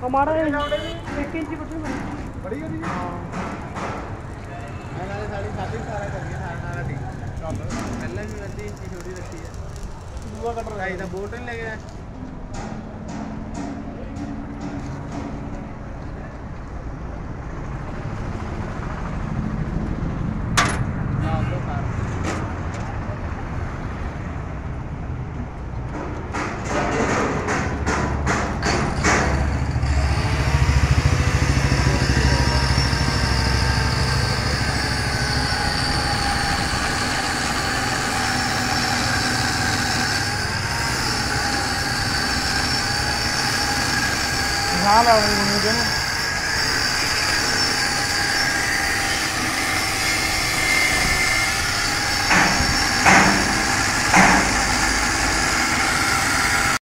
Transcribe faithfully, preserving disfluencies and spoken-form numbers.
हमारा एक इंच बड़ी बड़ी होती है। मैं साड़ी साढ़े सारा करके सारा सारा ठीक पहले भी वैसे इंची छोटी रखी है दूसरा कटर ढाई का बोट नहीं लगे हाँ मुझे